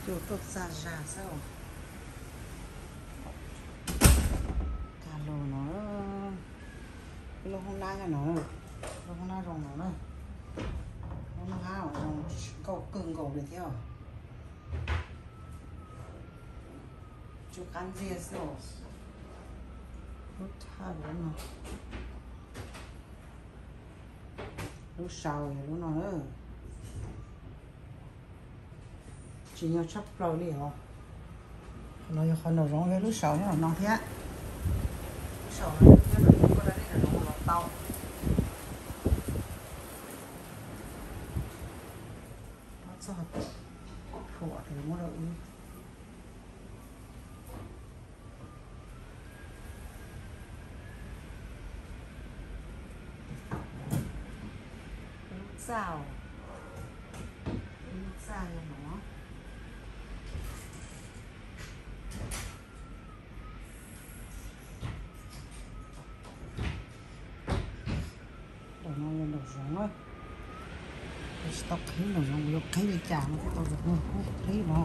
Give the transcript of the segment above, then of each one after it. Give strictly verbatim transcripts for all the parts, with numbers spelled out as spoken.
kiểu tốt ra ra sao cả lô nó cái lô không đa cái nó lô không đa rồng nó nữa nó hao rồng cầu cưng cầu được theo chú cắn gì sao lúc tha luôn mà lúc sau lúc nào nữa chỉ nhau chấp lâu đi hả nó không nó rong cái lúc sau nó nong thế lúc sau nó cái nó có đây là nó lọt tàu nó sao phổ thì mua được sao sao nó nó lên đầu giống ấy stop khí nó giống lúc khí bị chạm cái tao được không khí nó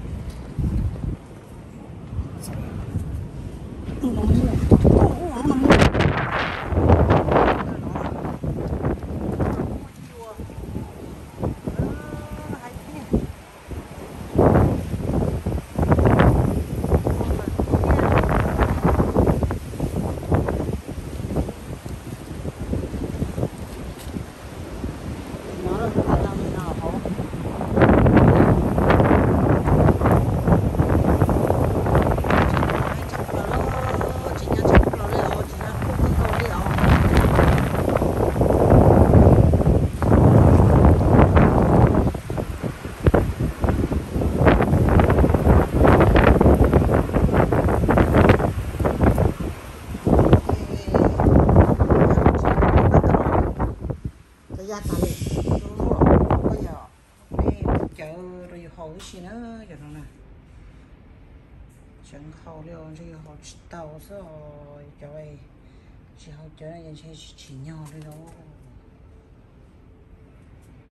nó mua nó mua ra tali bây giờ đi chợ rồi hồi xí nữa giờ nó nè chẳng khâu liệu rồi họ tàu rồi cho vậy chỉ họ chợ này chỉ chỉ nhau đi đâu